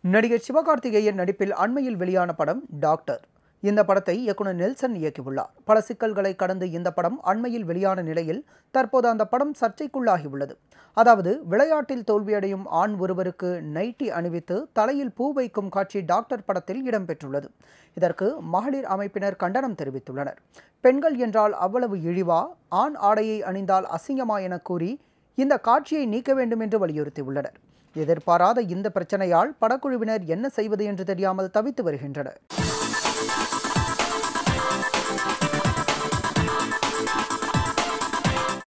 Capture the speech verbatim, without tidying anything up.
நடிகர் சிவகார்த்திகேயன் நடிப்பில் அண்மையில் வெளியான படம் டாக்டர். இந்த படத்தை இயக்குனர் நெல்சன் இயக்கியுள்ளார். பல சிக்கல்களை கடந்து இந்த படம் அண்மையில் வெளியான நிலையில் தற்போது அந்த படம் சர்ச்சைக்குள்ளாகியுள்ளது. அதாவது விளையாட்டில் தோல்வியடையும் ஆண் ஒருவருக்கு நைட்டி அணிவித்து தலையில் பூ வைக்கும் காட்சி டாக்டர் படத்தில் இடம்பெற்றுள்ளது. இதற்கு மகளிர் அமைப்பினர் கண்டனம் தெரிவித்துள்ளனர். பெண்கள் என்றால் அவ்வளவு இழிவா, ஆண் ஆடையை அணிந்தால் அசிங்கமா என கூறி இந்த காட்சியை நீக்க வேண்டும் என்று வலியுறுத்தியுள்ளனர். எதிர்பாராத இந்த பிரச்சனையால் படக்குழுவினர் என்ன செய்வது என்று தெரியாமல் தவித்து வருகின்றனர்.